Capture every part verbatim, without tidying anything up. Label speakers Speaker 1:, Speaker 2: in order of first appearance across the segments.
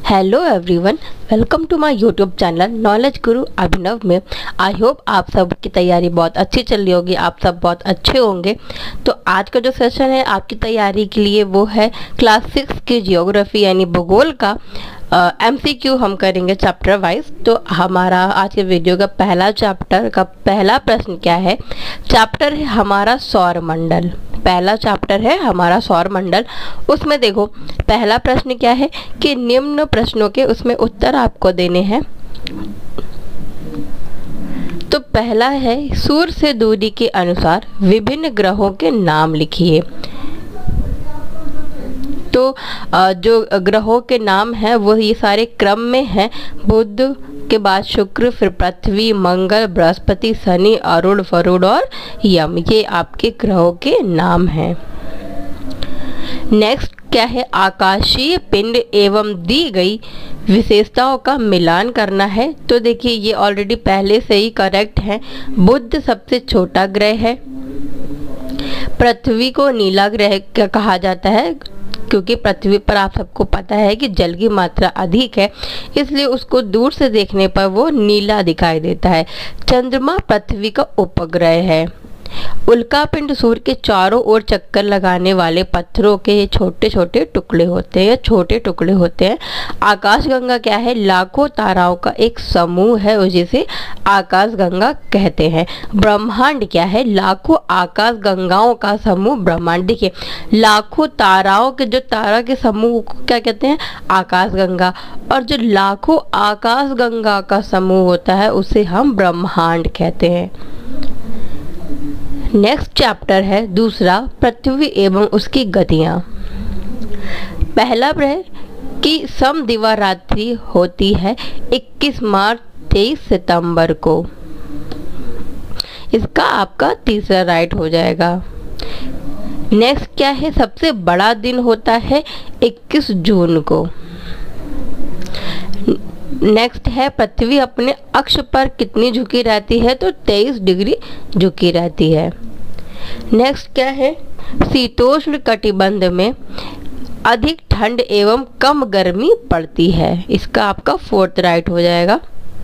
Speaker 1: Hello everyone, welcome to my YouTube channel knowledge guru Abhinav में। I hope आप सब की तैयारी बहुत अच्छी चल रही होगी, आप सब बहुत अच्छे होंगे। तो आज का जो सेशन है आपकी तैयारी के लिए वो है क्लास सिक्स की जियोग्राफी यानी भूगोल का एमसीक्यू हम करेंगे चैप्टर वाइज। तो हमारा आज के वीडियो का पहला चैप्टर का पहला प्रश्न क्या है? चैप्टर है हमारा सौर मंडल। पहला चैप्टर है हमारा सौर मंडल। उसमें देखो पहला प्रश्न क्या है कि निम्न प्रश्नों के उसमें उत्तर आपको देने हैं। तो पहला है सूर्य से दूरी के अनुसार विभिन्न ग्रहों के नाम लिखिए। तो जो ग्रहों के नाम हैं वो ये सारे क्रम में हैं। बुध के बाद शुक्र, फिर पृथ्वी, मंगल, बृहस्पति, शनि, अरुण, वरुण और यम, ये आपके ग्रहों के नाम हैं। नेक्स्ट क्या है? आकाशीय पिंड एवं दी गई विशेषताओं का मिलान करना है। तो देखिए ये ऑलरेडी पहले से ही करेक्ट है। बुध सबसे छोटा ग्रह है। पृथ्वी को नीला ग्रह कहा जाता है क्योंकि पृथ्वी पर आप सबको पता है कि जल की मात्रा अधिक है, इसलिए उसको दूर से देखने पर वो नीला दिखाई देता है। चंद्रमा पृथ्वी का उपग्रह है। उल्कापिंड सूर्य के चारों ओर चक्कर लगाने वाले पत्थरों के छोटे छोटे टुकड़े होते हैं छोटे टुकड़े होते हैं। आकाशगंगा क्या है? लाखों ताराओं का एक समूह है और जिसे आकाशगंगा कहते हैं। ब्रह्मांड क्या है? लाखों आकाशगंगाओं का समूह ब्रह्मांड। देखिए लाखों ताराओं के जो तारा के समूह को क्या कहते हैं? आकाशगंगा। और जो लाखों आकाशगंगा का समूह होता है उसे हम ब्रह्मांड कहते हैं। नेक्स्ट चैप्टर है दूसरा पृथ्वी एवं उसकी गतियां। पहला प्रश्न की समदिवा रात्रि होती है इक्कीस मार्च तेईस सितंबर को। इसका आपका तीसरा राइट हो जाएगा। नेक्स्ट क्या है? सबसे बड़ा दिन होता है इक्कीस जून को। नेक्स्ट है पृथ्वी अपने अक्ष पर कितनी झुकी रहती है? तो तेईस डिग्री झुकी रहती है। नेक्स्ट क्या है? शीतोष्ण कटिबंध में अधिक ठंड एवं कम गर्मी पड़ती है। इसका आपका फोर्थ राइट हो जाएगा।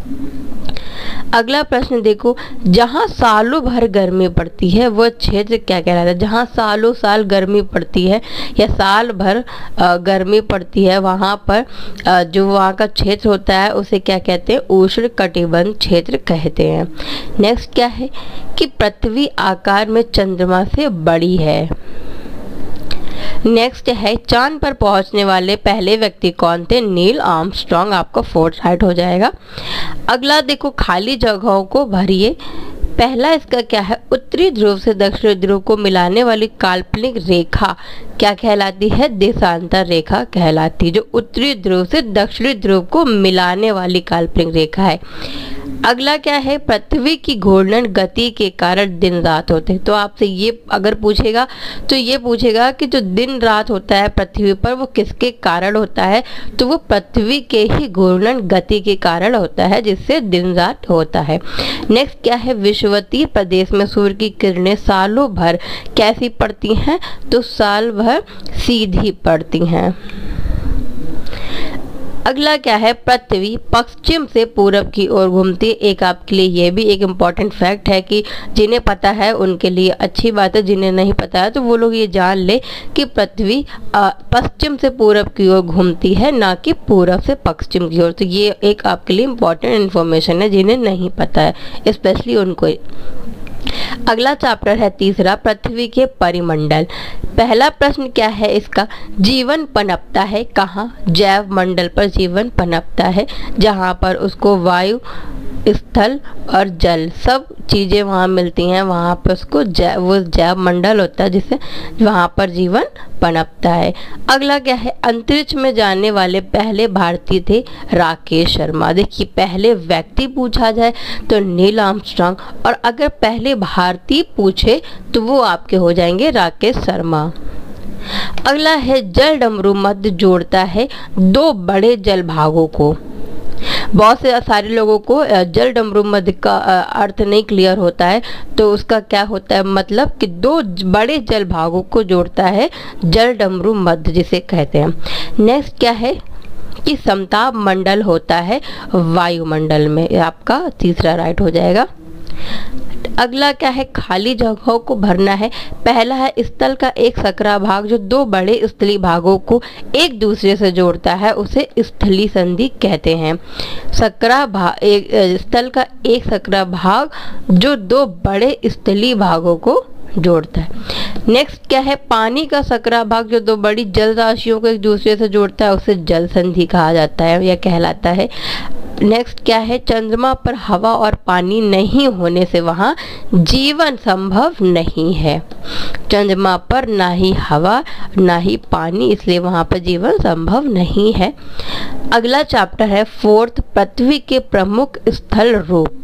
Speaker 1: अगला प्रश्न देखो, जहाँ सालों भर गर्मी पड़ती है वह क्षेत्र क्या कहलाता है? जहाँ सालों साल गर्मी पड़ती है या साल भर गर्मी पड़ती है वहाँ पर जो वहाँ का क्षेत्र होता है उसे क्या कहते हैं? उष्ण कटिबंध क्षेत्र कहते हैं। नेक्स्ट क्या है कि पृथ्वी आकार में चंद्रमा से बड़ी है। नेक्स्ट है चांद पर पहुंचने वाले पहले व्यक्ति कौन थे? Neil Armstrong. आपका फोर्थ राइट हो जाएगा। अगला देखो खाली जगहों को भरिए। पहला इसका क्या है? उत्तरी ध्रुव से दक्षिणी ध्रुव को मिलाने वाली काल्पनिक रेखा क्या कहलाती है? देशांतर रेखा कहलाती है। जो उत्तरी ध्रुव से दक्षिणी ध्रुव को मिलाने वाली काल्पनिक रेखा है। अगला क्या है? पृथ्वी की घूर्णन गति के कारण दिन रात होते हैं। तो आपसे ये अगर पूछेगा तो ये पूछेगा कि जो दिन रात होता है पृथ्वी पर वो किसके कारण होता है? तो वो पृथ्वी के ही घूर्णन गति के कारण होता है जिससे दिन रात होता है। नेक्स्ट क्या है? विषुवतीय प्रदेश में सूर्य की किरणें सालों भर कैसी पड़ती हैं? तो साल भर सीधी पड़ती हैं। अगला क्या है? पृथ्वी पश्चिम से पूरब की ओर घूमती है। एक आपके लिए ये भी एक इम्पॉर्टेंट फैक्ट है कि जिन्हें पता है उनके लिए अच्छी बात है, जिन्हें नहीं पता है तो वो लोग ये जान ले कि पृथ्वी पश्चिम से पूरब की ओर घूमती है, ना कि पूरब से पश्चिम की ओर। तो ये एक आपके लिए इम्पॉर्टेंट इन्फॉर्मेशन है जिन्हें नहीं पता है, स्पेशली उनको। अगला चैप्टर है तीसरा पृथ्वी के परिमंडल। पहला प्रश्न क्या है इसका? जीवन पनपता है कहाँ? जैव मंडल पर जीवन पनपता है जहाँ पर उसको वायु, स्थल और जल सब चीज़ें वहाँ मिलती हैं, वहाँ पर उसको जैव वो जैव मंडल होता है जिससे वहाँ पर जीवन पनपता है। अगला क्या है? अंतरिक्ष में जाने वाले पहले भारतीय थे राकेश शर्मा। देखिए पहले व्यक्ति पूछा जाए तो नील आर्मस्ट्रांग, और अगर पहले भारतीय पूछे तो वो आपके हो जाएंगे राकेश शर्मा। अगला है जल डमरू मध्य जोड़ता है दो बड़े जल भागों को। बहुत से सारे लोगों को जल डमरू मध्य का अर्थ नहीं क्लियर होता है, तो उसका क्या होता है मतलब कि दो बड़े जल भागों को जोड़ता है जल डमरू मध्य जिसे कहते हैं। नेक्स्ट क्या है कि समताप मंडल होता है वायुमंडल में। आपका तीसरा राइट हो जाएगा। अगला क्या है, खाली जगहों को भरना है। पहला है स्थल का एक सकरा भाग जो दो बड़े स्थलीय भागों को एक दूसरे से जोड़ता है उसे स्थलीय संधि कहते हैं। सकरा भाग एक स्थल का एक सकरा भाग जो दो बड़े स्थलीय भागों को जोड़ता है। नेक्स्ट क्या है, पानी का सकरा भाग जो दो बड़ी जल राशियों को एक दूसरे से जोड़ता है उसे जल संधि कहा जाता है या कहलाता है। नेक्स्ट क्या है, चंद्रमा पर हवा और पानी नहीं होने से वहाँ जीवन संभव नहीं है। चंद्रमा पर ना ही हवा ना ही पानी, इसलिए वहाँ पर जीवन संभव नहीं है। अगला चैप्टर है फोर्थ, पृथ्वी के प्रमुख स्थल रूप।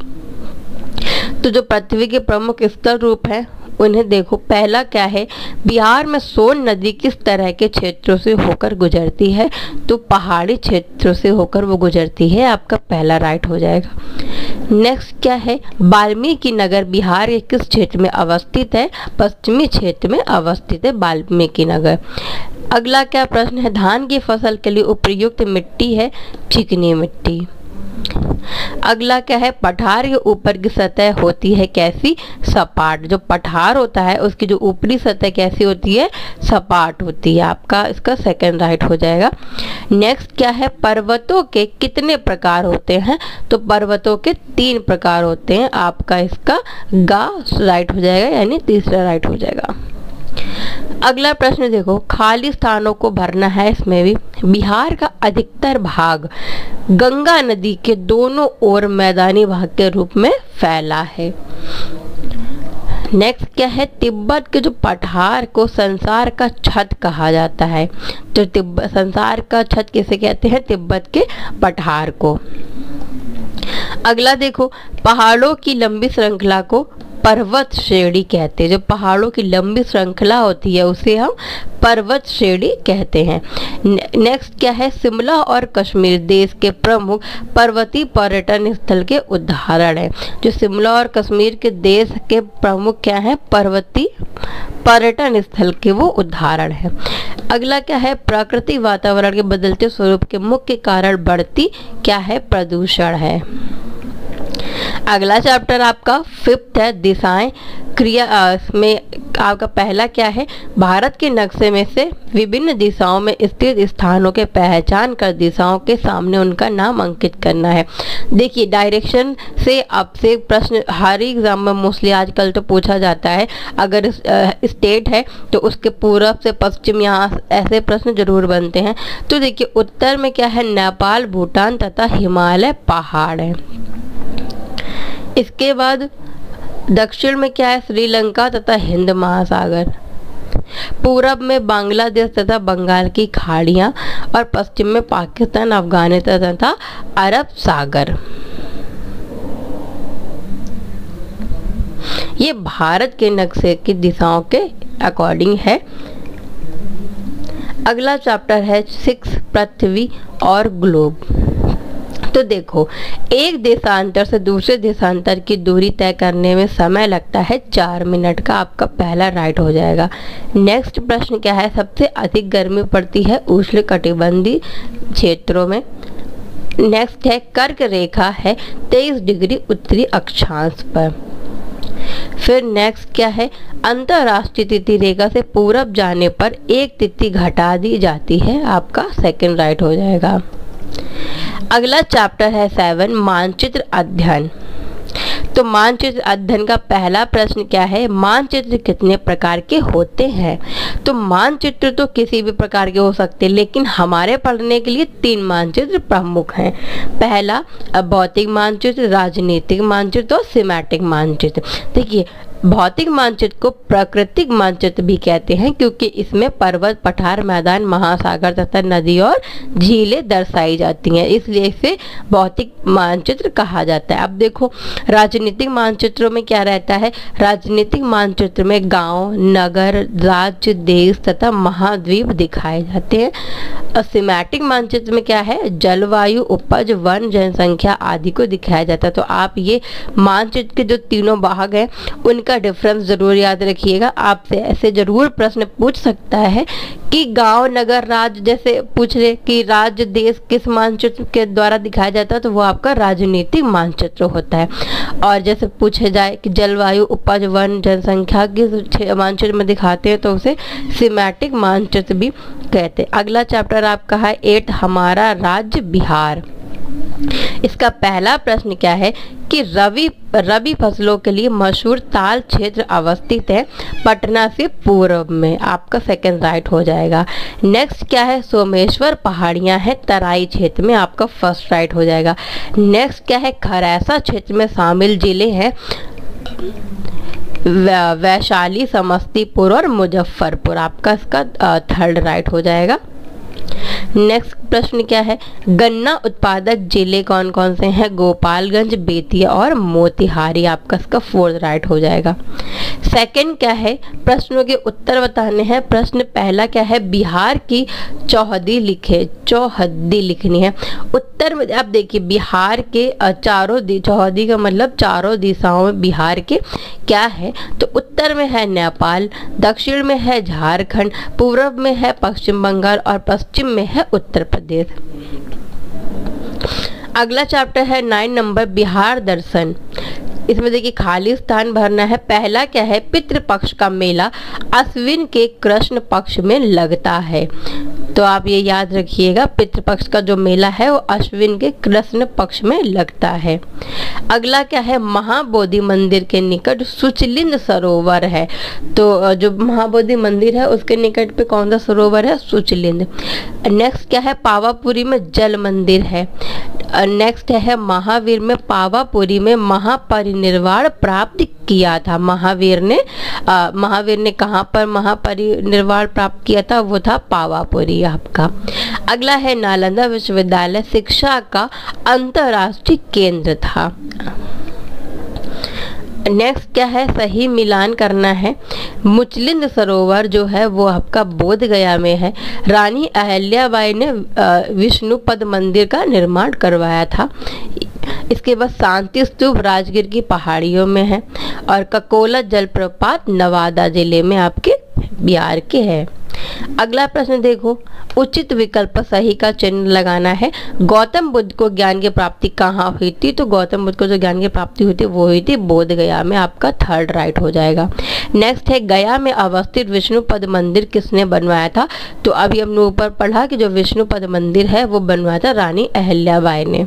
Speaker 1: तो जो पृथ्वी के प्रमुख स्थल रूप है उन्हें देखो। पहला क्या है, बिहार में सोन नदी किस तरह के क्षेत्रों से होकर गुजरती है? तो पहाड़ी क्षेत्रों से होकर वो गुजरती है। आपका पहला राइट हो जाएगा। नेक्स्ट क्या है, वाल्मीकि नगर बिहार के किस क्षेत्र में अवस्थित है? पश्चिमी क्षेत्र में अवस्थित है वाल्मीकि नगर। अगला क्या प्रश्न है, धान की फसल के लिए उपयुक्त मिट्टी है चिकनी मिट्टी। अगला क्या है, पठार के ऊपर की सतह होती है कैसी? सपाट। जो पठार होता है उसकी जो ऊपरी सतह कैसी होती है? सपाट होती है। आपका इसका सेकंड राइट हो जाएगा। नेक्स्ट क्या है, पर्वतों के कितने प्रकार होते हैं? तो पर्वतों के तीन प्रकार होते हैं। आपका इसका गा राइट हो जाएगा, यानी तीसरा राइट हो जाएगा। अगला प्रश्न देखो, खाली स्थानों को भरना है। इसमें भी बिहार का अधिकतर भाग गंगा नदी के दोनों ओर मैदानी भाग के रूप में फैला है। नेक्स्ट क्या है, तिब्बत के जो पठार को संसार का छत कहा जाता है। तो तिब्बत संसार का छत किसे कहते हैं? तिब्बत के पठार को। अगला देखो, पहाड़ों की लंबी श्रृंखला को पर्वत श्रेणी कहते हैं। जो पहाड़ों की लंबी श्रृंखला होती है उसे हम पर्वत श्रेणी कहते हैं। नेक्स्ट क्या है, शिमला और कश्मीर देश के प्रमुख पर्वतीय पर्यटन स्थल के उदाहरण हैं। जो शिमला और कश्मीर के देश के प्रमुख क्या है? पर्वतीय पर्यटन स्थल के वो उदाहरण है। अगला क्या है, प्राकृतिक वातावरण के बदलते स्वरूप के मुख्य कारण बढ़ती क्या है? प्रदूषण है। अगला चैप्टर आपका फिफ्थ है, दिशाएं क्रिया में आपका पहला क्या है, भारत के नक्शे में से विभिन्न दिशाओं में स्थित स्थानों के पहचान कर दिशाओं के सामने उनका नाम अंकित करना है। देखिए, डायरेक्शन से आपसे प्रश्न हर एग्जाम में मोस्टली आजकल तो पूछा जाता है। अगर स्टेट है तो उसके पूर्व से पश्चिम यहाँ ऐसे प्रश्न जरूर बनते हैं। तो देखिए, उत्तर में क्या है, नेपाल, भूटान तथा हिमालय पहाड़ है। इसके बाद दक्षिण में क्या है, श्रीलंका तथा हिंद महासागर। पूरब में बांग्लादेश तथा बंगाल की खाड़ियां और पश्चिम में पाकिस्तान, अफगानिस्तान तथा अरब सागर। ये भारत के नक्शे की दिशाओं के अकॉर्डिंग है। अगला चैप्टर है सिक्स, पृथ्वी और ग्लोब। तो देखो, एक देशांतर से दूसरे देशांतर की दूरी तय करने में समय लगता है चार मिनट का। आपका पहला राइट हो जाएगा। नेक्स्ट प्रश्न क्या है, सबसे अधिक गर्मी पड़ती है उष्णकटिबंधीय क्षेत्रों में। नेक्स्ट है, कर्क रेखा है तेईस डिग्री उत्तरी अक्षांश पर। फिर नेक्स्ट क्या है, अंतरराष्ट्रीय तिथि रेखा से पूरब जाने पर एक तिथि घटा दी जाती है। आपका सेकंड राइट हो जाएगा। अगला चैप्टर है सेवन, मानचित्र अध्ययन। तो मानचित्र अध्ययन का पहला प्रश्न क्या है, मानचित्र कितने प्रकार के होते हैं? तो मानचित्र तो किसी भी प्रकार के हो सकते हैं, लेकिन हमारे पढ़ने के लिए तीन मानचित्र प्रमुख हैं। पहला भौतिक मानचित्र, राजनीतिक मानचित्र और सीमैटिक मानचित्र। देखिए, भौतिक मानचित्र को प्राकृतिक मानचित्र भी कहते हैं क्योंकि इसमें पर्वत, पठार, मैदान, महासागर तथा नदी और झीलें दर्शाई जाती हैं, इसलिए इसे भौतिक मानचित्र कहा जाता है। अब देखो, राजनीतिक मानचित्रों में क्या रहता है, राजनीतिक मानचित्र में गांव, नगर, राज्य, देश तथा महाद्वीप दिखाए जाते हैं। और सीमैटिक मानचित्र में क्या है, जलवायु, उपज, वन, जनसंख्या आदि को दिखाया जाता है। तो आप ये मानचित्र के जो तीनों भाग हैं उनका का डिफरेंस जरूर याद रखिएगा। आपसे ऐसे जरूर प्रश्न पूछ सकता है कि गांव, नगर, राज्य जैसे पूछ ले कि राज्य देश किस मानचित्र के द्वारा दिखाया जाता है, तो वो आपका राजनीतिक मानचित्र होता है। और जैसे पूछे जाए कि जलवायु, उपज, वन, जनसंख्या किस मानचित्र में दिखाते हैं, तो उसे सीमैटिक मानचित्र भी कहते हैं। अगला चैप्टर आपका है एट, हमारा राज्य बिहार। इसका पहला प्रश्न क्या है कि रवि रबी फसलों के लिए मशहूर ताल क्षेत्र अवस्थित है पटना से पूर्व में। आपका सेकंड राइट हो जाएगा। नेक्स्ट क्या है, सोमेश्वर पहाड़ियां हैं तराई क्षेत्र में। आपका फर्स्ट राइट हो जाएगा। नेक्स्ट क्या है, खरैसा क्षेत्र में शामिल जिले हैं वैशाली, समस्तीपुर और मुजफ्फरपुर। आपका इसका थर्ड राइट हो जाएगा। नेक्स्ट प्रश्न क्या है, गन्ना उत्पादक जिले कौन कौन से हैं? गोपालगंज, बेतिया और मोतिहारी। आपका इसका फोर्थ राइट हो जाएगा। सेकंड क्या है, प्रश्नों के उत्तर बताने हैं। प्रश्न पहला क्या है, बिहार की चौहद्दी लिखे, चौहद्दी लिखनी है। उत्तर में आप देखिए बिहार के चारों दी चौहद्दी का मतलब चारों दिशाओं में बिहार के क्या है, तो उत्तर में है नेपाल, दक्षिण में है झारखंड, पूर्व में है पश्चिम बंगाल और पश्चिम में है उत्तर प्रदेश। अगला चैप्टर है नाइन नंबर, बिहार दर्शन। इसमें देखिए खाली स्थान भरना है। पहला क्या है, पितृपक्ष का मेला अश्विन के कृष्ण पक्ष में लगता है। तो आप ये याद रखिएगा, पितृपक्ष का जो मेला है वो अश्विन के कृष्ण पक्ष में लगता है। अगला क्या है, महाबोधि मंदिर के निकट सुचलिंद सरोवर है। तो जो महाबोधि मंदिर है उसके निकट पे कौन सा सरोवर है? सुचलिंद। नेक्स्ट क्या है, पावापुरी में जल मंदिर है। नेक्स्ट है महावीर में पावापुरी में महापरिनिर्वाण प्राप्त किया था। महावीर ने आ, महावीर ने कहाँ पर महापरिनिर्वाण प्राप्त किया था? वो था पावापुरी आपका। अगला है नालंदा विश्वविद्यालय शिक्षा का अंतर्राष्ट्रीय केंद्र था। नेक्स्ट क्या है, सही मिलान करना है। मुचलिंद सरोवर जो है वो आपका बोध गया में है। रानी अहल्याबाई ने विष्णुपद मंदिर का निर्माण करवाया था। इसके बाद शांति स्तूप राजगीर की पहाड़ियों में है और ककोला जलप्रपात नवादा जिले में आपके बिहार के है। अगला प्रश्न देखो, उचित विकल्प सही का चिन्ह लगाना है। गौतम बुद्ध को ज्ञान की प्राप्ति कहाँ हुई थी? तो गौतम बुद्ध को जो ज्ञान की प्राप्ति हुई थी वो हुई थी बोध गया में। आपका थर्ड राइट हो जाएगा। नेक्स्ट है, गया में अवस्थित विष्णुपद मंदिर किसने बनवाया था? तो अभी हमने ऊपर पढ़ा कि जो विष्णुपद मंदिर है वो बनवाया था रानी अहल्याबाई ने।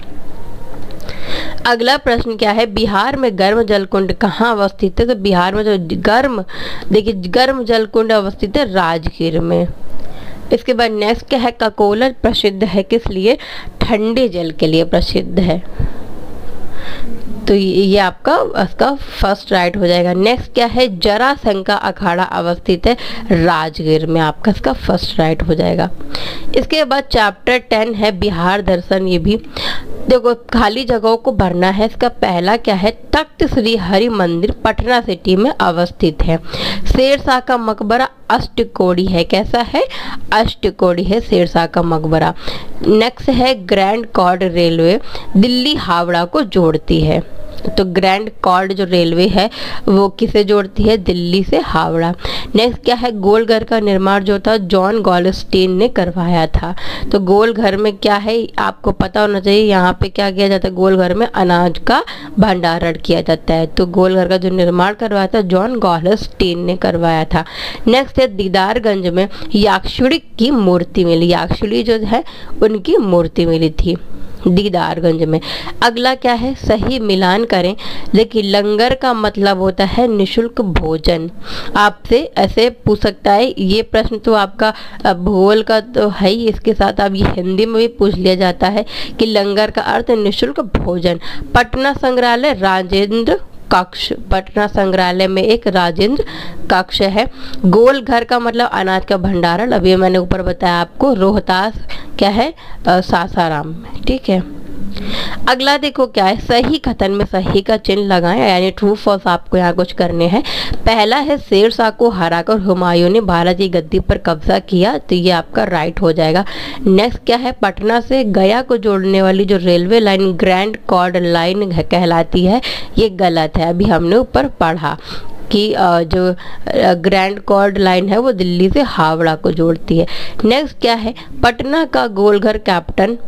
Speaker 1: अगला प्रश्न क्या है, बिहार में गर्म जलकुंड कहाँ अवस्थित है? तो बिहार में जो गर्म देखिए गर्म जलकुंड अवस्थित है राजगीर में। इसके बाद नेक्स्ट क्या है, ककोला प्रसिद्ध है किस लिए? ठंडे जल के लिए प्रसिद्ध है। तो ये आपका इसका फर्स्ट राइट हो जाएगा। नेक्स्ट क्या है, जरासंध का अखाड़ा अवस्थित है राजगीर में। आपका इसका फर्स्ट राइट हो जाएगा। इसके बाद चैप्टर टेन है बिहार दर्शन। ये भी देखो खाली जगहों को भरना है। इसका पहला क्या है, तख्त श्री हरि मंदिर पटना सिटी में अवस्थित है। शेरशाह का मकबरा अष्टकोणी है। कैसा है? अष्टकोणी है शेरशाह का मकबरा। नेक्स्ट है, Grand Chord railway Delhi Howrah को जोड़ती है। तो ग्रैंड कॉर्ड जो रेलवे है वो किसे जोड़ती है? दिल्ली से हावड़ा। नेक्स्ट क्या है, गोलघर का निर्माण जो था जॉन गॉलस्टीन ने करवाया था। तो गोलघर में क्या है आपको पता होना चाहिए, यहाँ पे क्या किया जाता है, गोलघर में अनाज का भंडारण किया जाता है। तो गोलघर का जो निर्माण करवाया था जॉन गॉलस्टीन ने करवाया था। नेक्स्ट है, दीदारगंज में याक्षुणी की मूर्ति मिली। याक्षुणी जो है उनकी मूर्ति मिली थी दीदारगंज में। अगला क्या है, सही मिलान करें। देखिए लंगर का मतलब होता है निशुल्क भोजन। आपसे ऐसे पूछ सकता है, ये प्रश्न तो आपका भूगोल का तो है ही, इसके साथ अब ये हिंदी में भी पूछ लिया जाता है कि लंगर का अर्थ निशुल्क भोजन। पटना संग्रहालय राजेंद्र कक्ष, पटना संग्रहालय में एक राजेंद्र कक्ष है। गोल घर का मतलब अनाज का भंडारण, अभी मैंने ऊपर बताया आपको, रोहतास क्या है, सासाराम में। ठीक है। अगला देखो क्या है, सही कथन में सही का चिन्ह लगाएं, यानी ट्रू फॉल्स आपको यहाँ कुछ करने हैं। पहला है, शेरशाह को हराकर हुमायूं ने भारत की गद्दी पर कब्जा किया। तो ये आपका राइट हो जाएगा। नेक्स्ट क्या है, पटना से गया को जोड़ने वाली जो railway line Grand Chord line कहलाती है, ये गलत है, अभी हमने ऊपर पढ़ा। की जो ग्रैंड कॉर्ड लाइन है वो दिल्ली से हावड़ा को जोड़ती है। नेक्स्ट क्या है, पटना का गोलघर कैप्टन,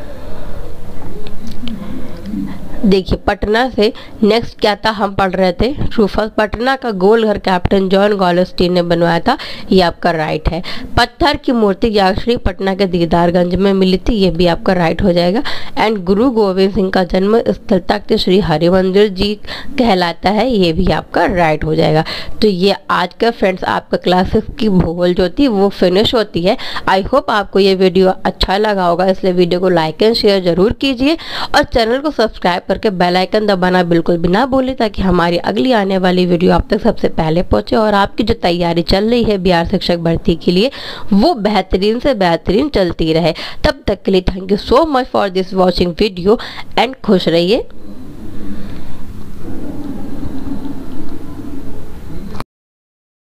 Speaker 1: देखिए पटना से नेक्स्ट क्या था, हम पढ़ रहे थे रूफस, पटना का गोलघर कैप्टन जॉन गॉलस्टीन ने बनवाया था, ये आपका राइट है। पत्थर की मूर्ति याश्री पटना के दीदारगंज में मिली थी, ये भी आपका राइट हो जाएगा। एंड गुरु गोविंद सिंह का जन्म स्थल तख्त श्री हरिमंदिर जी कहलाता है, ये भी आपका राइट हो जाएगा। तो ये आज का फ्रेंड्स आपका क्लास सिक्स की भूगोल जो होती है वो फिनिश होती है। आई होप आपको ये वीडियो अच्छा लगा होगा, इसलिए वीडियो को लाइक एंड शेयर जरूर कीजिए और चैनल को सब्सक्राइब करके बेल आइकन दबाना बिल्कुल भी ना भूलें, ताकि हमारी अगली आने वाली वीडियो आप तक सबसे पहले पहुंचे और आपकी जो तैयारी चल रही है बिहार शिक्षक भर्ती के लिए वो बेहतरीन से बेहतरीन चलती रहे। तब तक के लिए thank you so much for this watching video and खुश रहिए।